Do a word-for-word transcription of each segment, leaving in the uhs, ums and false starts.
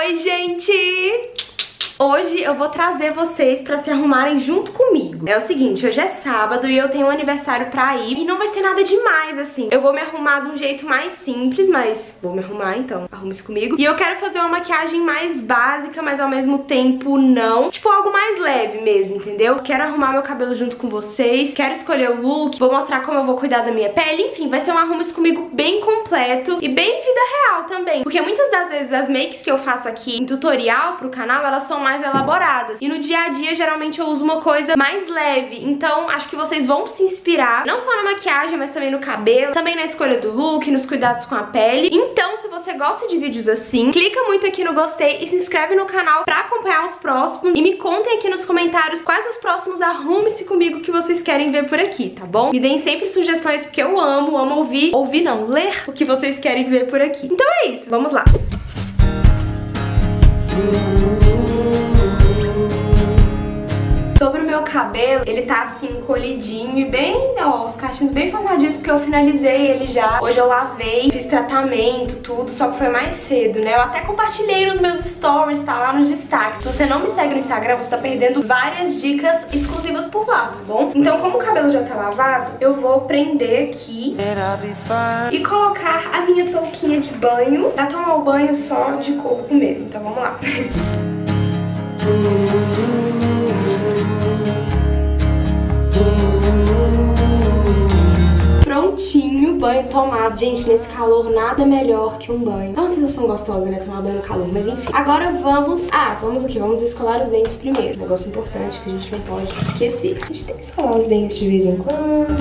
Oi, gente! Hoje eu vou trazer vocês pra se arrumarem junto comigo. É o seguinte, hoje é sábado e eu tenho um aniversário pra ir. E não vai ser nada demais, assim. Eu vou me arrumar de um jeito mais simples, mas vou me arrumar, então arrume-se comigo. E eu quero fazer uma maquiagem mais básica, mas ao mesmo tempo não. Tipo, algo mais leve mesmo, entendeu? Quero arrumar meu cabelo junto com vocês, quero escolher o look, vou mostrar como eu vou cuidar da minha pele. Enfim, vai ser um arrume-se comigo bem completo e bem vida real também. Porque muitas das vezes as makes que eu faço aqui em tutorial pro canal, elas são mais elaboradas. E no dia a dia, geralmente, eu uso uma coisa mais leve. Então, acho que vocês vão se inspirar, não só na maquiagem, mas também no cabelo, também na escolha do look, nos cuidados com a pele. Então, se você gosta de vídeos assim, clica muito aqui no gostei e se inscreve no canal pra acompanhar os próximos. E me contem aqui nos comentários quais os próximos arrume-se comigo que vocês querem ver por aqui, tá bom? Me deem sempre sugestões, porque eu amo, amo ouvir, ouvir não, ler o que vocês querem ver por aqui. Então é isso, vamos lá! Sobre o meu cabelo, ele tá assim encolhidinho e bem, ó, os cachinhos bem formadinhos, porque eu finalizei ele já. Hoje eu lavei, fiz tratamento, tudo, só que foi mais cedo, né? Eu até compartilhei nos meus stories, tá lá nos destaques. Se você não me segue no Instagram, você tá perdendo várias dicas exclusivas por lá, tá bom? Então, como o cabelo já tá lavado, eu vou prender aqui e colocar a minha touquinha de banho pra tomar o banho só de corpo mesmo. Então, vamos lá. Prontinho, banho tomado. Gente, nesse calor nada melhor que um banho. É uma sensação gostosa, né? Tomar banho no calor, mas enfim. Agora vamos... Ah, vamos aqui, vamos escovar os dentes primeiro. Um negócio importante que a gente não pode esquecer. A gente tem que escovar os dentes de vez em quando.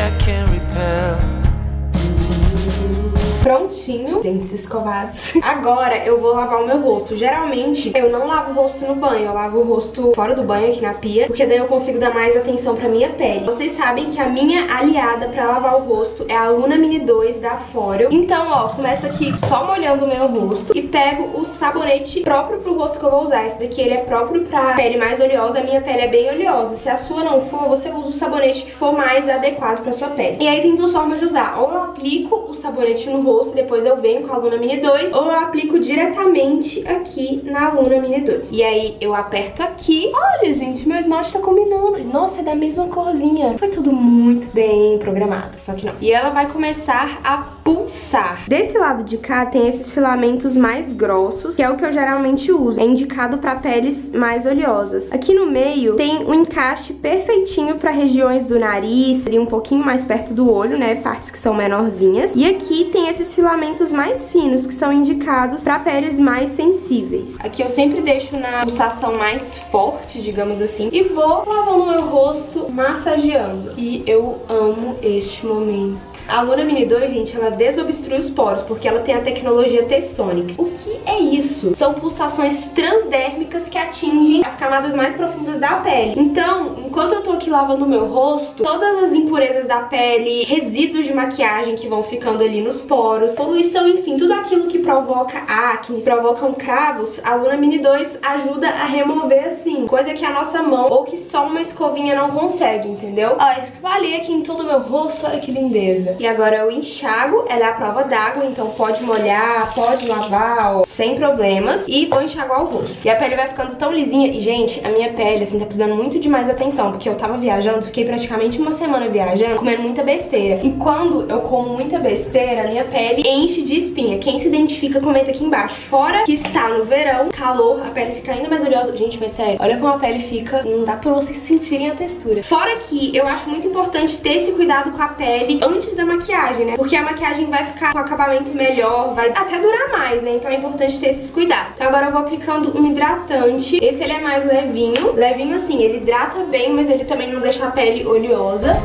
Prontinho, dentes escovados. Agora eu vou lavar o meu rosto. Geralmente eu não lavo o rosto no banho, eu lavo o rosto fora do banho, aqui na pia, porque daí eu consigo dar mais atenção pra minha pele. Vocês sabem que a minha aliada pra lavar o rosto é a Luna Mini dois da Foreo. Então, ó, começo aqui só molhando o meu rosto e pego o sabonete próprio pro rosto que eu vou usar. Esse daqui ele é próprio pra pele mais oleosa, a minha pele é bem oleosa. Se a sua não for, você usa o sabonete que for mais adequado pra sua pele. E aí tem duas formas de usar. Ou eu aplico o sabonete no rosto, depois eu venho com a Luna Mini dois, ou eu aplico diretamente aqui na Luna Mini dois. E aí eu aperto aqui. Olha, gente, meu esmalte tá combinando. Nossa, é da mesma corzinha. Foi tudo muito bem programado, só que não. E ela vai começar a pulsar. Desse lado de cá tem esses filamentos mais grossos, que é o que eu geralmente uso. É indicado pra peles mais oleosas. Aqui no meio tem um encaixe perfeitinho pra regiões do nariz, ali um pouquinho mais perto do olho, né, partes que são menorzinhas. E aqui tem esses filamentos mais finos, que são indicados para peles mais sensíveis. Aqui eu sempre deixo na pulsação mais forte, digamos assim, e vou lavando meu rosto, massageando. E eu amo este momento. A Luna Mini dois, gente, ela desobstrui os poros, porque ela tem a tecnologia T-Sonics. O que é isso? São pulsações transdérmicas que atingem as camadas mais profundas da pele. Então, enquanto eu tô aqui lavando o meu rosto, todas as impurezas da pele, resíduos de maquiagem que vão ficando ali nos poros, poluição, enfim, tudo aquilo que provoca acne, provocam cravos, a Luna Mini dois ajuda a remover assim, coisa que a nossa mão ou que só uma escovinha não consegue, entendeu? Ó, eu espalhei aqui em todo o meu rosto, olha que lindeza. E agora eu enxago, ela é a prova d'água, então pode molhar, pode lavar, ó, sem problemas. E vou enxaguar o rosto. E a pele vai ficando tão lisinha. E, gente, a minha pele, assim, tá precisando muito de mais atenção, porque eu tava viajando, fiquei praticamente uma semana viajando, comendo muita besteira. E quando eu como muita besteira, a minha pele enche de espinha. Quem se identifica, comenta aqui embaixo. Fora que está no verão, calor, a pele fica ainda mais oleosa. Gente, mas sério, olha como a pele fica, não dá pra vocês sentirem a textura. Fora que eu acho muito importante ter esse cuidado com a pele antes da maquiagem, né? Porque a maquiagem vai ficar com acabamento melhor, vai até durar mais, né? Então é importante ter esses cuidados. Agora eu vou aplicando um hidratante. Esse ele é mais levinho. Levinho assim, ele hidrata bem, mas ele também não deixa a pele oleosa.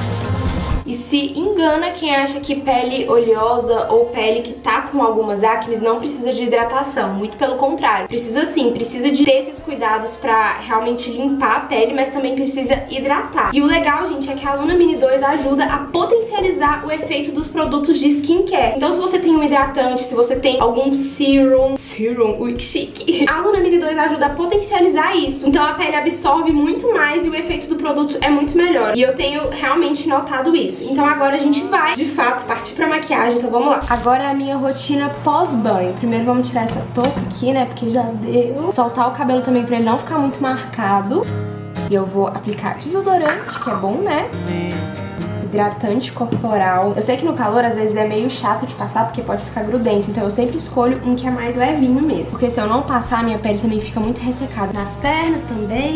E se engana quem acha que pele oleosa ou pele que tá com algumas acnes não precisa de hidratação. Muito pelo contrário. Precisa sim, precisa de ter esses cuidados pra realmente limpar a pele, mas também precisa hidratar. E o legal, gente, é que a Luna Mini dois ajuda a potencializar o efeito dos produtos de skincare. Então se você tem um hidratante, se você tem algum serum... Serum, ui, que chique. A Luna Mini dois ajuda a potencializar isso. Então a pele absorve muito mais e o efeito do produto é muito melhor. E eu tenho realmente notado isso. Então Então agora a gente vai, de fato, partir pra maquiagem. Então vamos lá. Agora é a minha rotina pós-banho. Primeiro vamos tirar essa touca aqui, né, porque já deu. Soltar o cabelo também pra ele não ficar muito marcado. E eu vou aplicar desodorante, que é bom, né? Hidratante corporal. Eu sei que no calor às vezes é meio chato de passar porque pode ficar grudento, então eu sempre escolho um que é mais levinho mesmo, porque se eu não passar, minha pele também fica muito ressecada. Nas pernas também.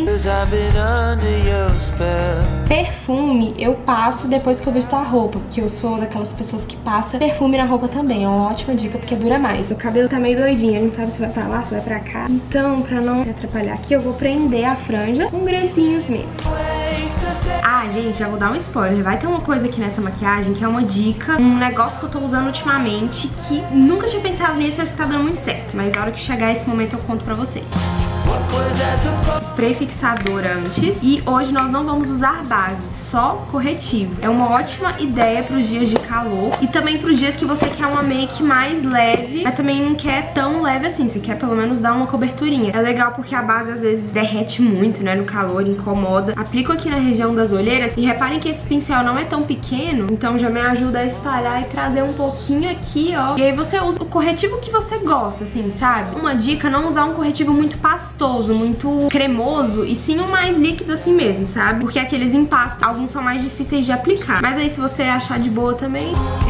Perfume eu passo depois que eu visto a roupa, porque eu sou daquelas pessoas que passa perfume na roupa também. É uma ótima dica porque dura mais. Meu cabelo tá meio doidinho, a gente não sabe se vai pra lá, se vai pra cá. Então, pra não me atrapalhar aqui, eu vou prender a franja com grelhinhos mesmo. Ah, gente, já vou dar um spoiler. Vai ter uma coisa aqui nessa maquiagem que é uma dica, um negócio que eu tô usando ultimamente que nunca tinha pensado nisso, mas que tá dando muito certo. Mas na hora que chegar esse momento eu conto pra vocês. Spray fixador antes. E hoje nós não vamos usar base, só corretivo. É uma ótima ideia pros dias de calor e também pros dias que você quer uma make mais leve, mas também não quer tão leve assim. Você quer pelo menos dar uma coberturinha. É legal porque a base às vezes derrete muito, né, no calor, incomoda. Aplico aqui na região das olheiras e reparem que esse pincel não é tão pequeno, então já me ajuda a espalhar e trazer um pouquinho aqui, ó. E aí você usa o corretivo que você gosta, assim, sabe? Uma dica, não usar um corretivo muito pastoso, muito cremoso, e sim um mais líquido assim mesmo, sabe? Porque aqueles empastos, alguns são mais difíceis de aplicar. Mas aí se você achar de boa também...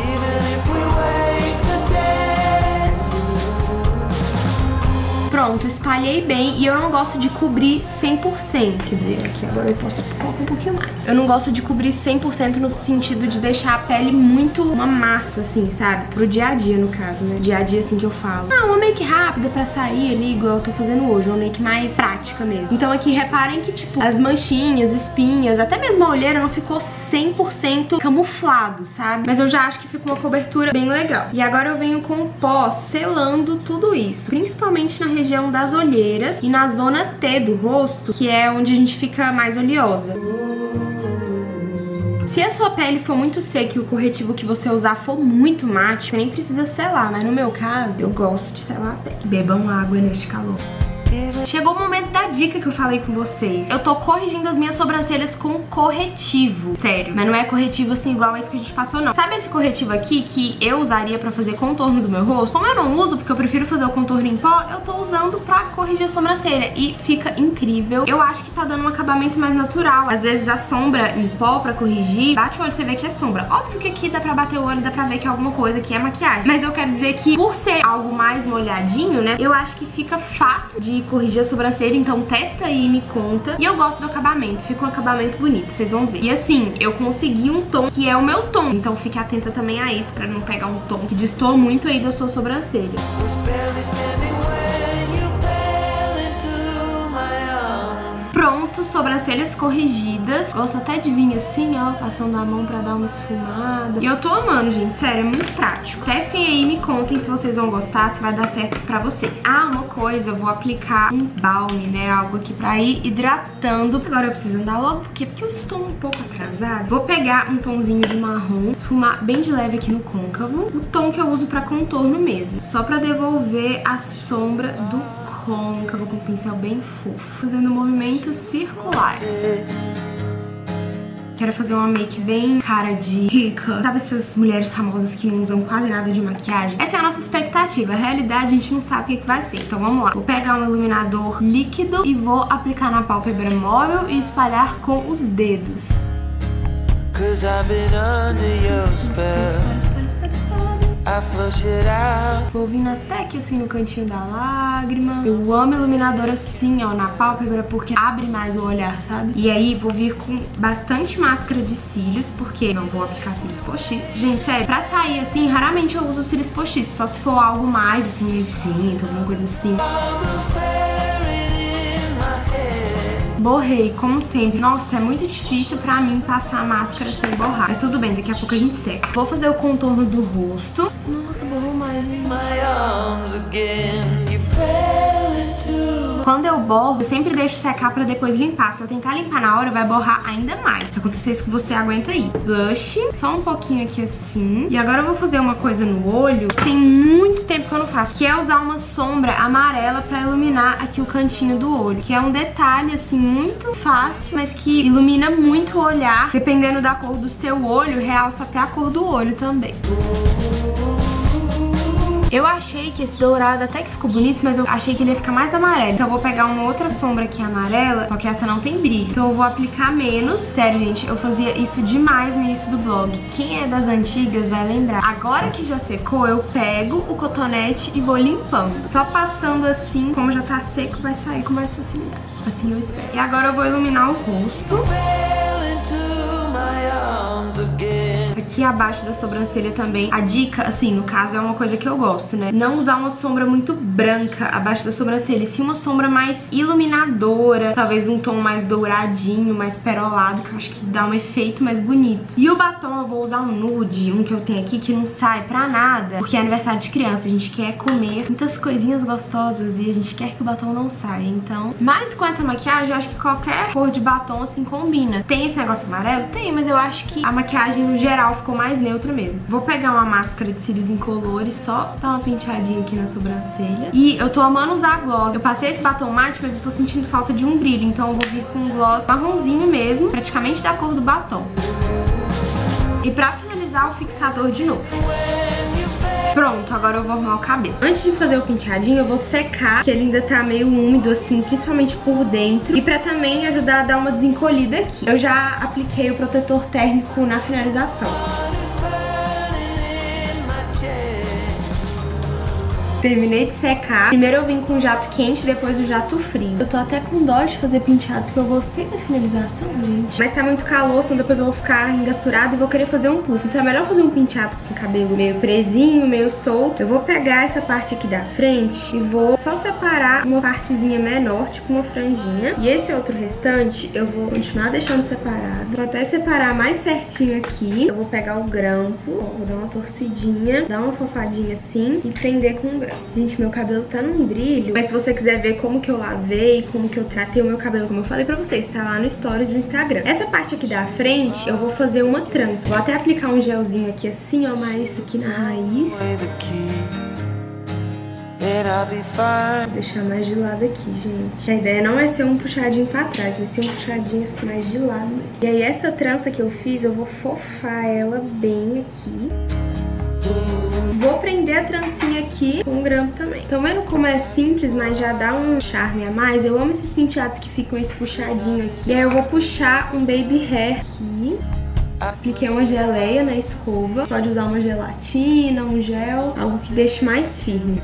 Pronto, espalhei bem e eu não gosto de cobrir cem por cento. Quer dizer, aqui agora eu posso colocar um pouquinho mais. Eu não gosto de cobrir cem por cento no sentido de deixar a pele muito uma massa, assim, sabe? Pro dia a dia, no caso, né? Dia a dia, assim, que eu falo. Ah, uma make rápida pra sair ali, igual eu tô fazendo hoje. Uma make mais prática mesmo. Então aqui, reparem que, tipo, as manchinhas, espinhas, até mesmo a olheira não ficou cem por cento camuflado, sabe? Mas eu já acho que ficou uma cobertura bem legal. E agora eu venho com o pó selando tudo isso. Principalmente na região região das olheiras e na zona T do rosto, que é onde a gente fica mais oleosa. Se a sua pele for muito seca e o corretivo que você usar for muito mate, nem precisa selar, mas no meu caso, eu gosto de selar a pele. Bebam água neste calor. Chegou o momento da dica que eu falei com vocês. Eu tô corrigindo as minhas sobrancelhas com corretivo. Sério, mas não é corretivo assim igual esse que a gente passou, não. Sabe esse corretivo aqui que eu usaria pra fazer contorno do meu rosto? Como eu não uso, porque eu prefiro fazer o contorno em pó, eu tô usando pra corrigir a sobrancelha e fica incrível. Eu acho que tá dando um acabamento mais natural. Às vezes a sombra em pó pra corrigir, bate o olho e você vê que é sombra. Óbvio que aqui dá pra bater o olho, dá pra ver que é alguma coisa que é maquiagem. Mas eu quero dizer que por ser algo mais molhadinho, né, eu acho que fica fácil de corrigir a sobrancelha, então testa aí e me conta. E eu gosto do acabamento, fica um acabamento bonito, vocês vão ver. E assim, eu consegui um tom que é o meu tom, então fique atenta também a isso, pra não pegar um tom que destoa muito aí da sua sobrancelha. Pronto, sobrancelhas corrigidas. Gosto até de vir assim, ó, passando a mão pra dar uma esfumada. E eu tô amando, gente, sério, é muito prático. Testem aí e me contem se vocês vão gostar, se vai dar certo pra vocês. Ah, uma coisa, eu vou aplicar um balme, né, algo aqui pra ir hidratando. Agora eu preciso andar logo, por quê? Porque eu estou um pouco atrasada. Vou pegar um tomzinho de marrom, esfumar bem de leve aqui no côncavo. O tom que eu uso pra contorno mesmo, só pra devolver a sombra do côncavo com um pincel bem fofo, fazendo movimentos circulares. Quero fazer uma make bem cara de rica. Sabe essas mulheres famosas que não usam quase nada de maquiagem? Essa é a nossa expectativa. A realidade a gente não sabe o que, que vai ser. Então vamos lá. Vou pegar um iluminador líquido e vou aplicar na pálpebra móvel e espalhar com os dedos. Vou vindo até aqui assim no cantinho da lágrima. Eu amo iluminador assim, ó, na pálpebra, porque abre mais o olhar, sabe? E aí vou vir com bastante máscara de cílios, porque não vou aplicar cílios postiços. Gente, sério, pra sair assim, raramente eu uso cílios postiços, só se for algo mais assim, evento, alguma coisa assim. Borrei, como sempre. Nossa, é muito difícil pra mim passar a máscara sem borrar. Mas tudo bem, daqui a pouco a gente seca. Vou fazer o contorno do rosto. Nossa, borrou mais, gente. quando eu borro, eu sempre deixo secar pra depois limpar. Se eu tentar limpar na hora, vai borrar ainda mais. Se acontecer isso com você, aguenta aí. Blush, só um pouquinho aqui assim. E agora eu vou fazer uma coisa no olho que tem muito tempo que eu não faço, que é usar uma sombra amarela pra iluminar aqui o cantinho do olho. Que é um detalhe, assim, muito fácil, mas que ilumina muito o olhar. Dependendo da cor do seu olho, realça até a cor do olho também. Eu achei que esse dourado até que ficou bonito, mas eu achei que ele ia ficar mais amarelo. Então eu vou pegar uma outra sombra aqui amarela, só que essa não tem brilho. Então eu vou aplicar menos. Sério, gente, eu fazia isso demais no início do blog. Quem é das antigas vai lembrar. Agora que já secou, eu pego o cotonete e vou limpando. Só passando assim, como já tá seco, vai sair com mais facilidade. Assim eu espero. E agora eu vou iluminar o rosto. Aqui abaixo da sobrancelha também. A dica, assim, no caso é uma coisa que eu gosto, né? Não usar uma sombra muito branca abaixo da sobrancelha, e sim uma sombra mais iluminadora, talvez um tom mais douradinho, mais perolado, que eu acho que dá um efeito mais bonito. E o batom eu vou usar um nude, um que eu tenho aqui que não sai pra nada, porque é aniversário de criança, a gente quer comer muitas coisinhas gostosas e a gente quer que o batom não saia, então... Mas com essa maquiagem eu acho que qualquer cor de batom, assim, combina. Tem esse negócio amarelo? Tem, mas eu acho que a maquiagem no geral ficou mais neutra mesmo. Vou pegar uma máscara de cílios incolores, só dar uma penteadinha aqui na sobrancelha. E eu tô amando usar gloss. Eu passei esse batom mate, mas eu tô sentindo falta de um brilho, então eu vou vir com um gloss marronzinho mesmo, praticamente da cor do batom. E pra finalizar, o fixador de novo. Pronto, agora eu vou arrumar o cabelo. Antes de fazer o penteadinho, eu vou secar, que ele ainda tá meio úmido assim, principalmente por dentro. E pra também ajudar a dar uma desencolhida aqui. Eu já apliquei o protetor térmico na finalização. Terminei de secar. Primeiro eu vim com o jato quente, depois o jato frio. Eu tô até com dó de fazer penteado, porque eu gostei da finalização, gente. Mas tá muito calor, senão depois eu vou ficar engasturada e vou querer fazer um puff. Então é melhor fazer um penteado com o cabelo meio presinho, meio solto. Eu vou pegar essa parte aqui da frente e vou só separar uma partezinha menor, tipo uma franjinha. E esse outro restante eu vou continuar deixando separado. Vou até separar mais certinho aqui. Eu vou pegar o grampo, ó, vou dar uma torcidinha, dar uma fofadinha assim e prender com o grampo. Gente, meu cabelo tá num brilho, mas se você quiser ver como que eu lavei, como que eu tratei o meu cabelo, como eu falei pra vocês, tá lá no stories do Instagram. Essa parte aqui da frente, eu vou fazer uma trança. Vou até aplicar um gelzinho aqui assim, ó, mais aqui na raiz. Vou deixar mais de lado aqui, gente. A ideia não é ser um puxadinho pra trás, mas ser um puxadinho assim mais de lado mesmo. E aí essa trança que eu fiz, eu vou fofar ela bem aqui. Vou prender a trancinha aqui com o grampo também. Então vendo como é simples, mas já dá um charme a mais? Eu amo esses penteados que ficam esse puxadinho aqui. E aí eu vou puxar um baby hair aqui. Apliquei uma geleia na escova. Pode usar uma gelatina, um gel, algo que deixe mais firme.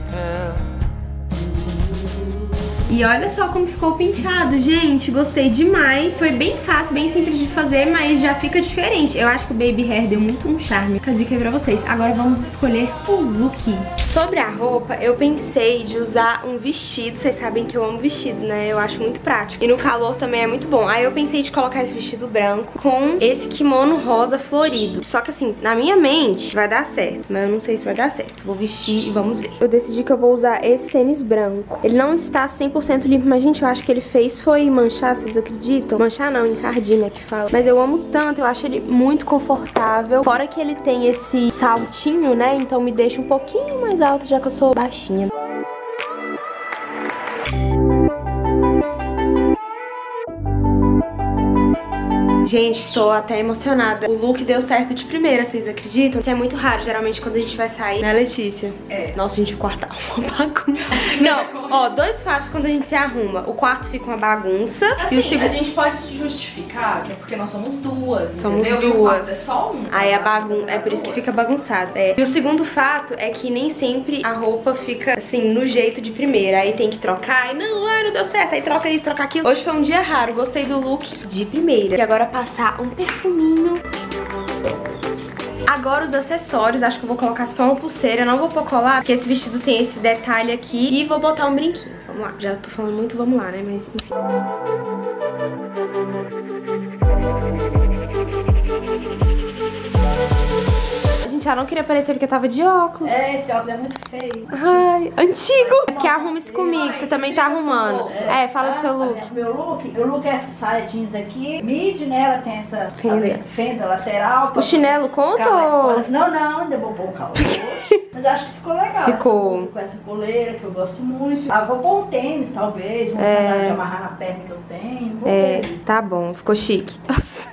E olha só como ficou o penteado, gente, gostei demais. Foi bem fácil, bem simples de fazer, mas já fica diferente. Eu acho que o baby hair deu muito um charme. Fica a dica aí pra vocês. Agora vamos escolher o look. Sobre a roupa, eu pensei de usar um vestido. Vocês sabem que eu amo vestido, né? Eu acho muito prático. E no calor também é muito bom. Aí eu pensei de colocar esse vestido branco com esse kimono rosa florido. Só que assim, na minha mente vai dar certo, mas eu não sei se vai dar certo. Vou vestir e vamos ver. Eu decidi que eu vou usar esse tênis branco. Ele não está cem por cento limpo, mas gente, eu acho que ele fez foi manchar, vocês acreditam? Manchar não, encardir, né, que fala. Mas eu amo tanto, eu acho ele muito confortável. Fora que ele tem esse saltinho, né, então me deixa um pouquinho mais alta, já que eu sou baixinha. Gente, tô até emocionada. O look deu certo de primeira, vocês acreditam? Isso é muito raro, geralmente, quando a gente vai sair, né, Letícia? É. Nossa, gente, o quarto tá uma bagunça. Não, ó, dois fatos quando a gente se arruma. O quarto fica uma bagunça. Assim, e o segundo... a gente pode justificar que é porque nós somos duas, Somos entendeu? duas. E o quarto é só um. Aí a bagunça, é por isso que fica bagunçado. É. E o segundo fato é que nem sempre a roupa fica, assim, no jeito de primeira. Aí tem que trocar, e não, ai, não deu certo. Aí troca isso, troca aquilo. Hoje foi um dia raro, gostei do look de primeira. E agora passar um perfuminho. Agora os acessórios, acho que eu vou colocar só uma pulseira. Eu não vou pôr colar, porque esse vestido tem esse detalhe aqui. E vou botar um brinquinho. Vamos lá, já tô falando muito, vamos lá, né? Mas enfim. gente, ela não queria aparecer porque tava de óculos. É, esse óculos é muito feio. Ai, antigo. Que arrume-se comigo, você também tá arrumando. É, fala do seu look. Meu look, meu look é essa saia jeans aqui, mid, né? Ela tem essa Fenda, fenda lateral. O chinelo conta ou... Não, não, ainda vou pôr um calor. Mas eu acho que ficou legal. Ficou. Com essa coleira que eu gosto muito. Ah, vou pôr um tênis, talvez. Um É. sandália de amarrar na perna que eu tenho. Vou É, ver. tá bom, ficou chique. Nossa.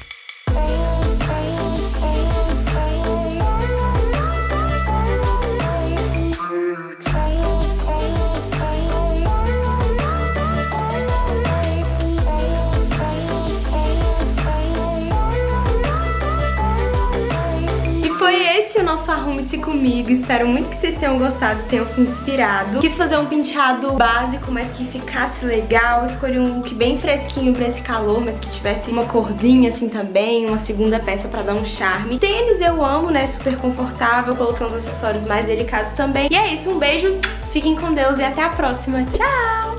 Foi esse o nosso Arrume-se Comigo. Espero muito que vocês tenham gostado, tenham se inspirado. Quis fazer um penteado básico, mas que ficasse legal. Escolhi um look bem fresquinho pra esse calor, mas que tivesse uma corzinha assim também, uma segunda peça pra dar um charme. Tênis eu amo, né? Super confortável, coloquei uns acessórios mais delicados também. E é isso, um beijo, fiquem com Deus e até a próxima. Tchau!